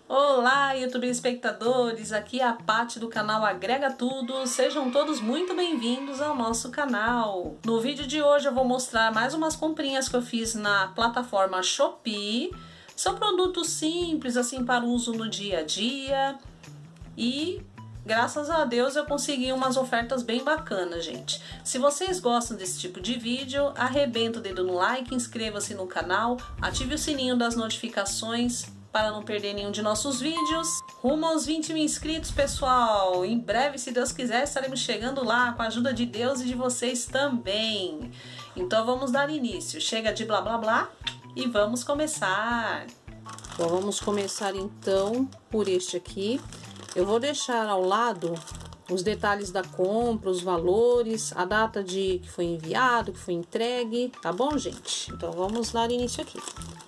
Olá, YouTube espectadores, aqui é a Paty do canal Agrega Tudo, sejam todos muito bem-vindos ao nosso canal. No vídeo de hoje eu vou mostrar mais umas comprinhas que eu fiz na plataforma Shopee. São produtos simples, assim, para uso no dia a dia e graças a Deus eu consegui umas ofertas bem bacanas, gente. Se vocês gostam desse tipo de vídeo, arrebenta o dedo no like, inscreva-se no canal, ative o sininho das notificações para não perder nenhum de nossos vídeos. Rumo aos 20 mil inscritos, pessoal! Em breve, se Deus quiser, estaremos chegando lá com a ajuda de Deus e de vocês também. Então vamos dar início. Chega de blá blá blá e vamos começar. Bom, vamos começar então por este aqui. Eu vou deixar ao lado os detalhes da compra, os valores, a data de que foi enviado, que foi entregue, tá bom, gente? Então vamos dar início aqui.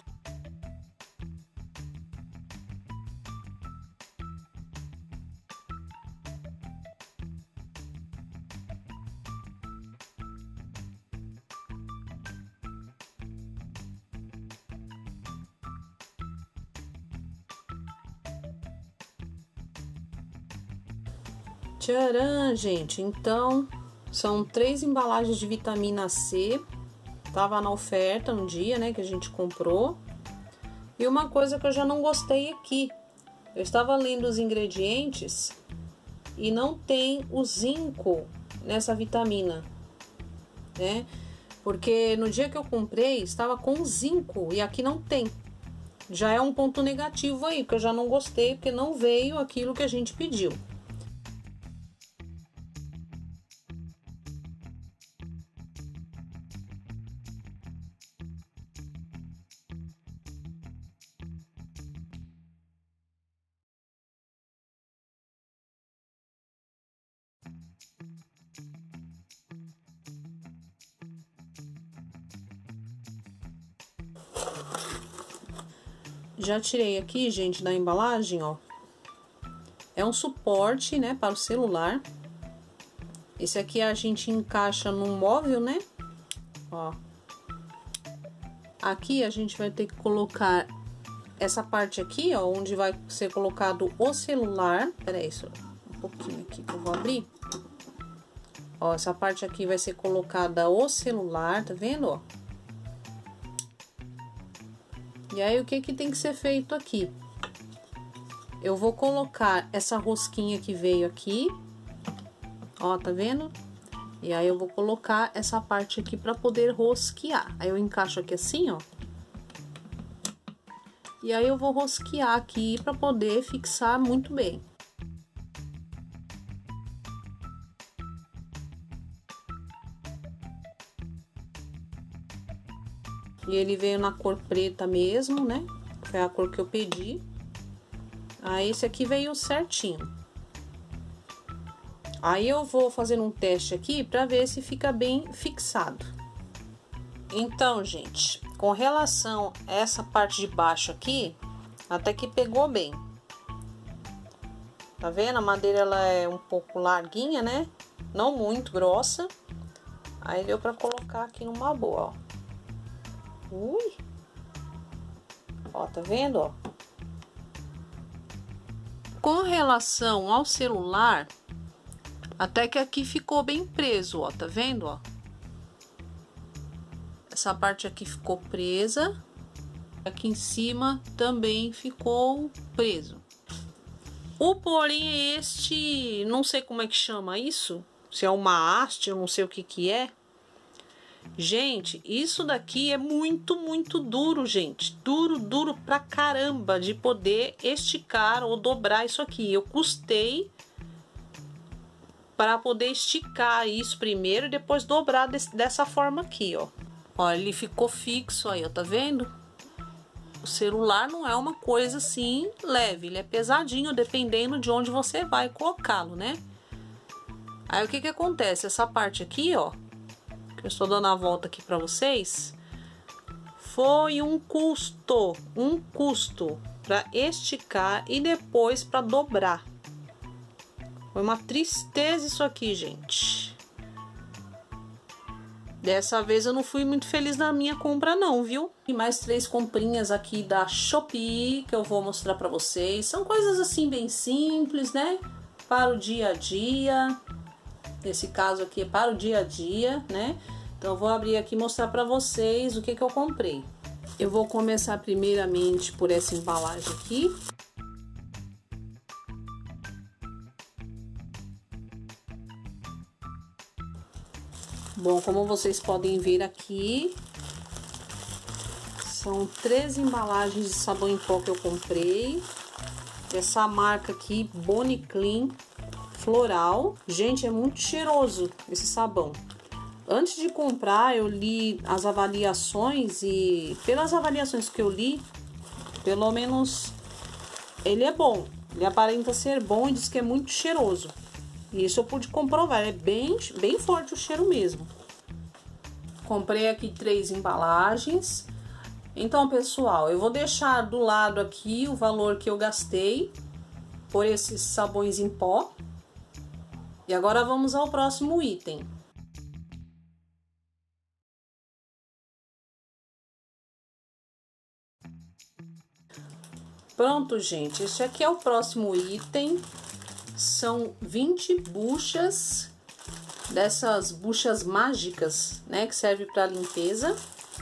Tcharam, gente, então são 3 embalagens de vitamina C, tava na oferta um dia, né, que a gente comprou. E uma coisa que eu já não gostei aqui, eu estava lendo os ingredientes e não tem o zinco nessa vitamina, né, porque no dia que eu comprei estava com zinco e aqui não tem. Já é um ponto negativo aí, que eu já não gostei, porque não veio aquilo que a gente pediu. Já tirei aqui, gente, da embalagem, ó. É um suporte, né, para o celular. Esse aqui a gente encaixa no móvel, né? Ó. Aqui a gente vai ter que colocar essa parte aqui, ó, onde vai ser colocado o celular. Pera aí, só um pouquinho aqui que eu vou abrir. Ó, essa parte aqui vai ser colocada o celular, tá vendo, ó? E aí, o que que tem que ser feito aqui? Eu vou colocar essa rosquinha que veio aqui, ó, tá vendo? E aí, eu vou colocar essa parte aqui pra poder rosquear. Aí, eu encaixo aqui assim, ó. E aí, eu vou rosquear aqui pra poder fixar muito bem. E ele veio na cor preta mesmo, né? Foi a cor que eu pedi. Aí, esse aqui veio certinho. Aí, eu vou fazer um teste aqui pra ver se fica bem fixado. Então, gente, com relação a essa parte de baixo aqui, até que pegou bem. Tá vendo? A madeira, ela é um pouco larguinha, né? Não muito grossa. Aí, deu pra colocar aqui numa boa, ó. Ui! Ó, tá vendo, ó? Com relação ao celular, até que aqui ficou bem preso, ó, tá vendo, ó? Essa parte aqui ficou presa, aqui em cima também ficou preso. O porém é este, não sei como é que chama isso, se é uma haste, eu não sei o que que é. Gente, isso daqui é muito duro, gente. Duro pra caramba de poder esticar ou dobrar isso aqui. Eu custei para poder esticar isso primeiro e depois dobrar dessa forma aqui, ó. Ó, ele ficou fixo aí, ó, tá vendo? O celular não é uma coisa assim leve, ele é pesadinho dependendo de onde você vai colocá-lo, né? Aí o que que acontece? Essa parte aqui, ó, eu estou dando a volta aqui para vocês, foi um custo para esticar e depois para dobrar. Foi uma tristeza isso aqui, gente. Dessa vez eu não fui muito feliz na minha compra não, viu? E mais 3 comprinhas aqui da Shopee que eu vou mostrar pra vocês. São coisas assim bem simples, né? Para o dia a dia. Nesse caso aqui é para o dia a dia, né? Então eu vou abrir aqui e mostrar pra vocês o que eu comprei. Eu vou começar primeiramente por essa embalagem aqui. Bom, como vocês podem ver aqui, são 13 embalagens de sabão em pó que eu comprei. Essa marca aqui, Bonnie Clean Floral. Gente, é muito cheiroso esse sabão. Antes de comprar, eu li as avaliações e pelas avaliações que eu li, pelo menos ele é bom. Ele aparenta ser bom e diz que é muito cheiroso. E isso eu pude comprovar, é bem forte o cheiro mesmo. Comprei aqui 3 embalagens. Então, pessoal, eu vou deixar do lado aqui o valor que eu gastei por esses sabões em pó. E agora vamos ao próximo item. Pronto, gente, este aqui é o próximo item. São 20 buchas, dessas buchas mágicas, né, que serve para limpeza.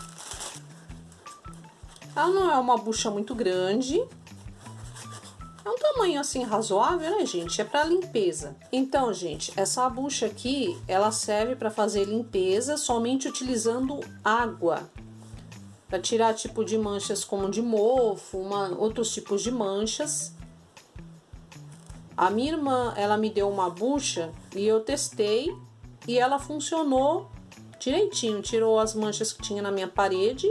Ela não é uma bucha muito grande. É um tamanho assim razoável, né, gente? É para limpeza. Então, gente, essa bucha aqui, ela serve para fazer limpeza somente utilizando água. Para tirar tipo de manchas como de mofo, outros tipos de manchas. A minha irmã, ela me deu uma bucha e eu testei e ela funcionou direitinho. Tirou as manchas que tinha na minha parede.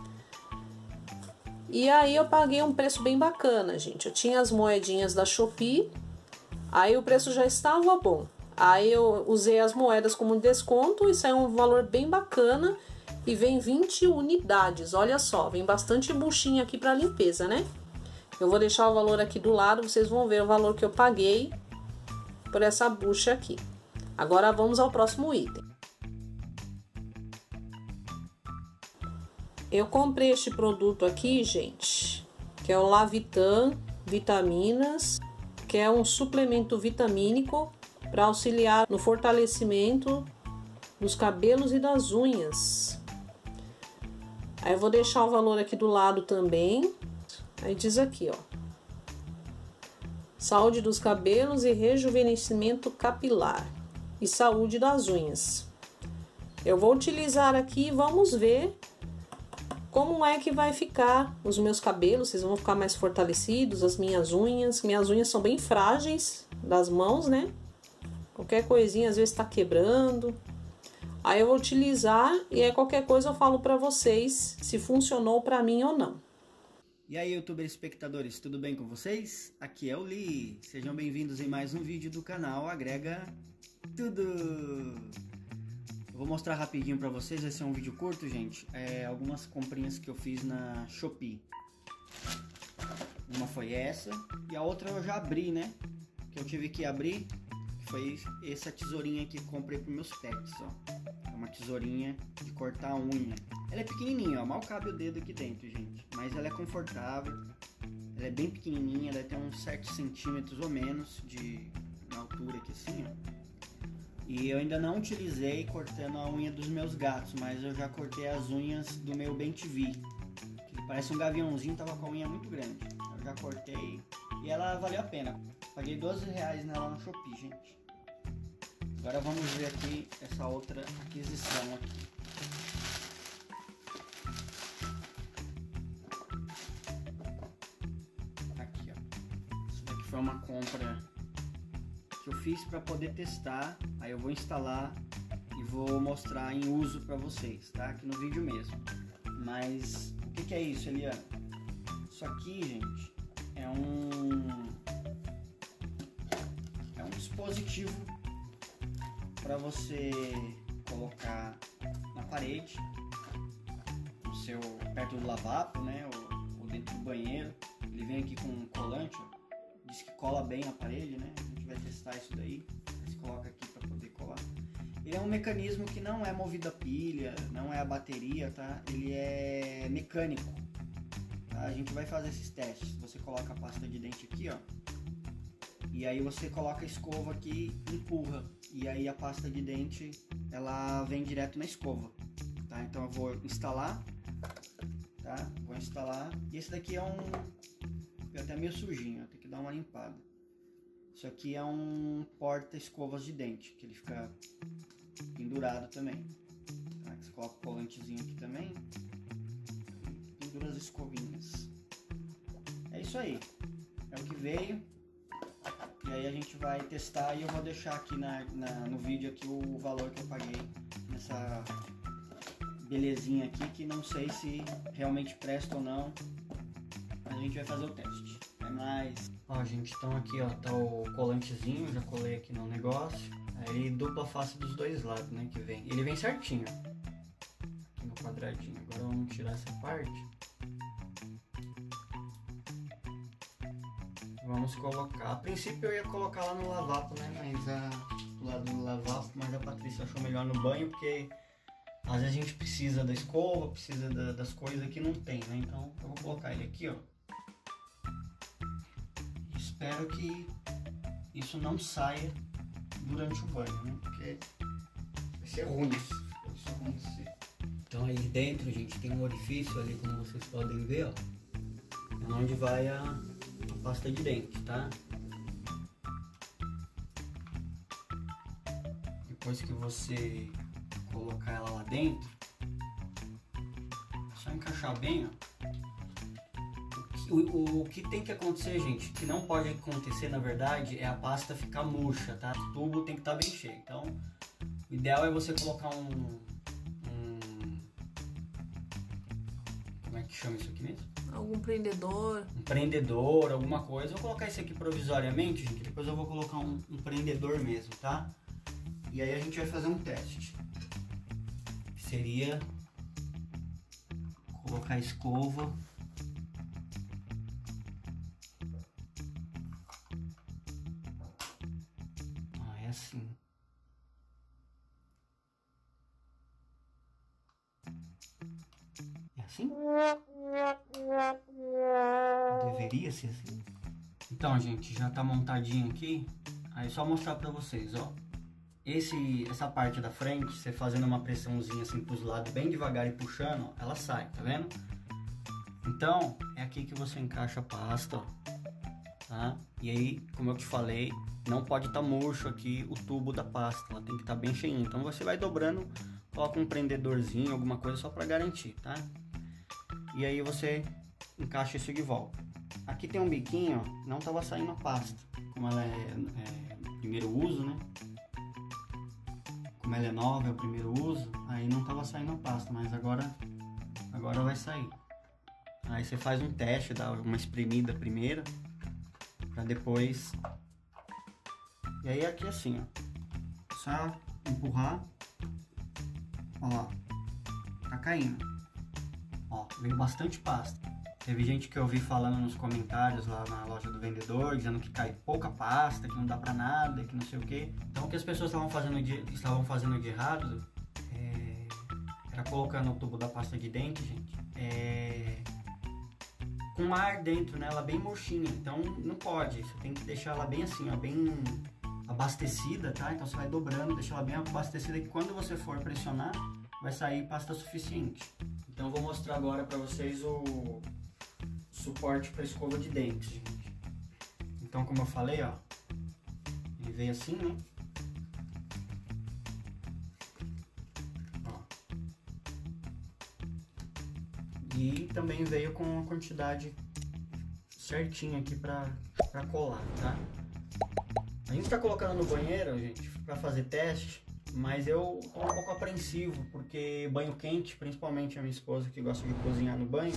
E aí eu paguei um preço bem bacana, gente. Eu tinha as moedinhas da Shopee, aí o preço já estava bom. Aí eu usei as moedas como desconto e saiu um valor bem bacana. E vem 20 unidades, olha só, vem bastante buchinha aqui para limpeza, né? Eu vou deixar o valor aqui do lado, vocês vão ver o valor que eu paguei por essa bucha aqui. Agora vamos ao próximo item. Eu comprei este produto aqui, gente, que é o Lavitan Vitaminas, que é um suplemento vitamínico para auxiliar no fortalecimento dos cabelos e das unhas. Aí eu vou deixar o valor aqui do lado também. Aí diz aqui, ó. Saúde dos cabelos e rejuvenescimento capilar. E saúde das unhas. Eu vou utilizar aqui e vamos ver como é que vai ficar os meus cabelos. Vocês vão ficar mais fortalecidos, as minhas unhas. Minhas unhas são bem frágeis das mãos, né? Qualquer coisinha às vezes tá quebrando. Aí eu vou utilizar e aí qualquer coisa eu falo pra vocês se funcionou pra mim ou não. E aí, youtuber espectadores, tudo bem com vocês? Aqui é o Lee, sejam bem-vindos em mais um vídeo do canal Agrega Tudo! Eu vou mostrar rapidinho pra vocês, vai ser um vídeo curto, gente, algumas comprinhas que eu fiz na Shopee. Uma foi essa e a outra eu já abri, né? Que eu tive que abrir, foi essa tesourinha aqui que comprei para meus pets, ó. É uma tesourinha de cortar a unha. Ela é pequenininha, ó, mal cabe o dedo aqui dentro, gente. Mas ela é confortável, ela é bem pequenininha, ela tem uns 7 centímetros ou menos na altura aqui assim, ó. E eu ainda não utilizei cortando a unha dos meus gatos, mas eu já cortei as unhas do meu Ben-TV. Que parece um gaviãozinho, tava com a unha muito grande. Eu já cortei e ela valeu a pena. Paguei R$12 nela no Shopee, gente. Agora vamos ver aqui essa outra aquisição aqui. Aqui, ó. Isso daqui foi uma compra que eu fiz para poder testar. Aí eu vou instalar e vou mostrar em uso para vocês, tá? Aqui no vídeo mesmo. Mas o que é isso, Eliana? Isso aqui, gente, é um dispositivo para você colocar na parede, perto do lavabo, né, ou dentro do banheiro. Ele vem aqui com um colante, ó, diz que cola bem na parede, né? A gente vai testar isso daí. Você coloca aqui para poder colar. Ele é um mecanismo que não é movido a pilha, não é a bateria, tá? Ele é mecânico. Tá? A gente vai fazer esses testes. Você coloca a pasta de dente aqui, ó. E aí você coloca a escova aqui e empurra. E aí a pasta de dente, ela vem direto na escova. Tá? Então eu vou instalar. Tá? Vou instalar. E esse daqui é um... é até meio sujinho, tem que dar uma limpada. Isso aqui é um porta-escovas de dente, que ele fica pendurado também. Tá? Você coloca o colantezinho aqui também. E pendura as escovinhas. É isso aí. É o que veio. E aí a gente vai testar e eu vou deixar aqui no vídeo aqui o valor que eu paguei nessa belezinha aqui, que não sei se realmente presta ou não. Mas a gente vai fazer o teste. É mais... Ó, gente, então aqui, ó, tá o colantezinho, já colei aqui no negócio. Aí dupla face dos dois lados, né, que vem. Ele vem certinho, aqui no quadradinho. Agora vamos tirar essa parte. Vamos colocar... A princípio eu ia colocar lá no lavapo, né, mas do lado do lavapo, mas a Patrícia achou melhor no banho, porque às vezes a gente precisa da escova, precisa das coisas que não tem, né, então eu vou colocar ele aqui, ó. Espero que isso não saia durante o banho, né? Porque vai ser ruim isso acontecer. Então aí dentro, gente, tem um orifício ali, como vocês podem ver, ó. É onde vai a pasta de dente, tá? Depois que você colocar ela lá dentro, é só encaixar bem, ó. O que tem que acontecer, gente, que não pode acontecer na verdade, é a pasta ficar murcha, tá? O tubo tem que estar bem cheio. Então, o ideal é você colocar como é que chama isso aqui mesmo? Algum prendedor. Um prendedor, alguma coisa. Eu vou colocar esse aqui provisoriamente, gente. Depois eu vou colocar um prendedor mesmo, tá? E aí a gente vai fazer um teste. Que seria colocar a escova. Assim. É assim? Deveria ser assim. Então, gente, já tá montadinho aqui. Aí só mostrar pra vocês, ó. Essa parte da frente, você fazendo uma pressãozinha assim pros lados, bem devagar e puxando, ó, ela sai, tá vendo? Então, é aqui que você encaixa a pasta, ó. Tá? E aí, como eu te falei, não pode estar murcho aqui o tubo da pasta, ela tem que estar bem cheinho. Então você vai dobrando, coloca um prendedorzinho, alguma coisa só para garantir, tá? E aí você encaixa isso de volta. Aqui tem um biquinho, ó, não estava saindo a pasta, como ela é primeiro uso, né? Como ela é nova, é o primeiro uso, aí não estava saindo a pasta, mas agora vai sair. Aí você faz um teste, dá uma espremida primeiro, para depois. E aí aqui assim, ó, só empurrar, ó lá, tá caindo, ó, veio bastante pasta. Teve gente que eu vi falando nos comentários lá na loja do vendedor, dizendo que cai pouca pasta, que não dá pra nada, que não sei o que. Então o que as pessoas estavam fazendo de errado era colocando o tubo da pasta de dente, gente, com ar dentro, né? Ela bem murchinha, então não pode, você tem que deixar ela bem assim, ó, bem abastecida, tá? Então você vai dobrando, deixa ela bem abastecida, que quando você for pressionar, vai sair pasta suficiente. Então eu vou mostrar agora pra vocês o suporte para escova de dentes, gente. Então, como eu falei, ó, ele veio assim, né? Ó. E também veio com a quantidade certinha aqui pra colar, tá? A gente tá colocando no banheiro, gente, pra fazer teste, mas eu tô um pouco apreensivo, porque banho quente, principalmente a minha esposa que gosta de cozinhar no banho,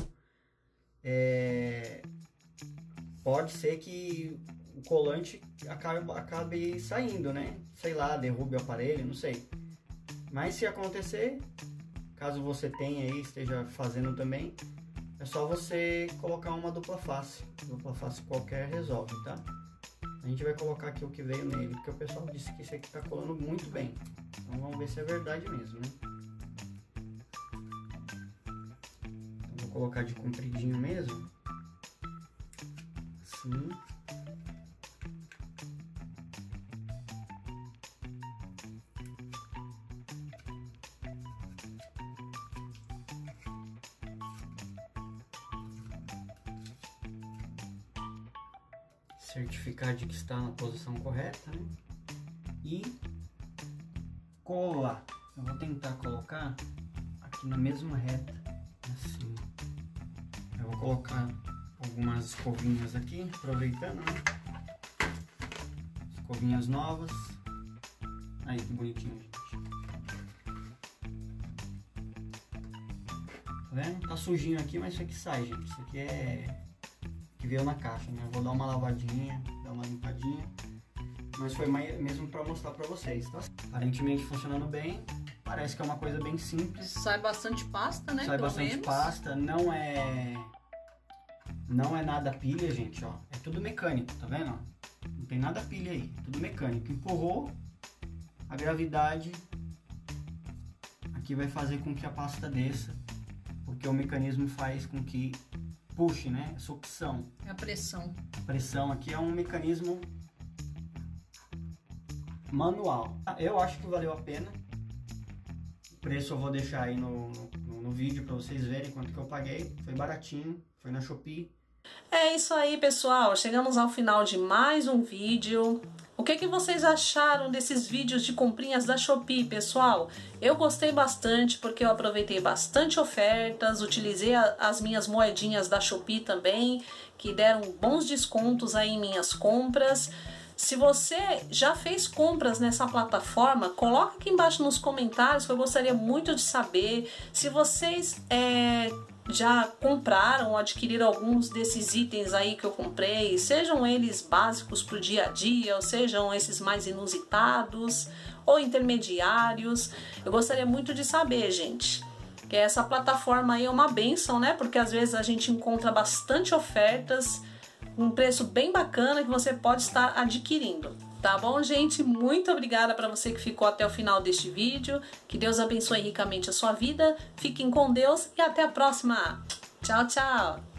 pode ser que o colante acabe saindo, né? Sei lá, derrube o aparelho, não sei. Mas se acontecer, caso você tenha aí, esteja fazendo também, é só você colocar uma dupla face. Dupla face qualquer resolve, tá? A gente vai colocar aqui o que veio nele, porque o pessoal disse que esse aqui tá colando muito bem. Então vamos ver se é verdade mesmo, né? Então, vou colocar de compridinho mesmo. Assim. Certificar de que está na posição correta, né? E colar. Eu vou tentar colocar aqui na mesma reta, assim. Eu vou colocar algumas escovinhas aqui, aproveitando, né? Escovinhas novas. Aí, que bonitinho, gente. Tá vendo? Tá sujinho aqui, mas isso aqui sai, gente. Isso aqui é... que veio na caixa, né? Eu vou dar uma lavadinha, dar uma limpadinha, mas foi mais mesmo para mostrar para vocês, tá? Aparentemente funcionando bem, parece que é uma coisa bem simples. Sai bastante pasta, né? Sai bastante pasta, não é nada pilha, gente, ó. É tudo mecânico, tá vendo? Não tem nada pilha aí, é tudo mecânico. Empurrou, a gravidade aqui vai fazer com que a pasta desça, porque o mecanismo faz com que puxe, né? Sucção. É a pressão. A pressão aqui é um mecanismo manual. Eu acho que valeu a pena. O preço eu vou deixar aí no vídeo para vocês verem quanto que eu paguei. Foi baratinho, foi na Shopee. É isso aí, pessoal. Chegamos ao final de mais um vídeo. O que vocês acharam desses vídeos de comprinhas da Shopee, pessoal? Eu gostei bastante porque eu aproveitei bastante ofertas, utilizei as minhas moedinhas da Shopee também, que deram bons descontos aí em minhas compras. Se você já fez compras nessa plataforma, coloca aqui embaixo nos comentários que eu gostaria muito de saber. Se vocês já compraram ou adquiriram alguns desses itens aí que eu comprei, sejam eles básicos para o dia a dia, ou sejam esses mais inusitados ou intermediários, eu gostaria muito de saber, gente. Que essa plataforma aí é uma bênção, né? Porque às vezes a gente encontra bastante ofertas, um preço bem bacana que você pode estar adquirindo. Tá bom, gente? Muito obrigada para você que ficou até o final deste vídeo. Que Deus abençoe ricamente a sua vida. Fiquem com Deus e até a próxima. Tchau, tchau!